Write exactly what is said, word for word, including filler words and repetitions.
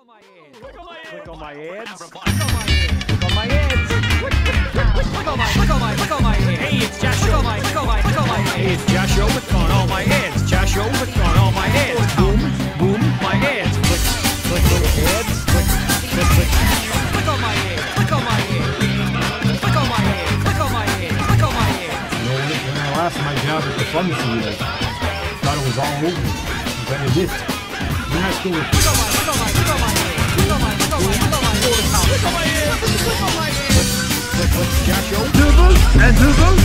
on my ads. Click on my ads. Click on my ads. Click Click on my ads. Click on my, click on my, click on my ads. Hey, it's Joshua. Click on my, click on my, click on my ads. Hey, it's Joshua. Click on all my ads. Joshua. Click on all my ads. Boom, boom, my ads. Click, click, click, ads. Click, click, click. Click on my ads. Click on my ads. Click on my ads. Click on my ads. Click on my ads. You know, when I lost my job at the pharmacy, I thought it was all over, but it isn't. You're not still with Click on my, click on my, click on my ads. Click on my, click on my, click on my ads. Click on my ads. Click on my ads. Click, click, click, Joshua. and